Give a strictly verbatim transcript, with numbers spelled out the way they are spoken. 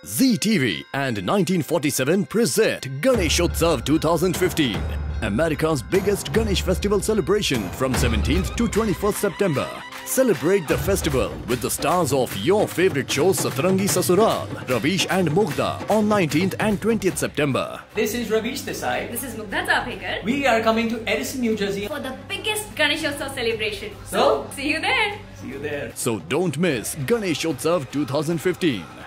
Zee T V and nineteen forty-seven present Ganesh Utsav twenty fifteen, America's biggest Ganesh festival celebration from seventeenth to twenty-first September. Celebrate the festival with the stars of your favorite shows Satrangi Sasural, Ravish and Mugdha on nineteenth and twentieth September. This is Ravish this side. This is Mugdha. We are coming to Edison, New Jersey for the biggest Ganesh Utsav celebration. So, see you there. See you there. So don't miss Ganesh Utsav twenty fifteen.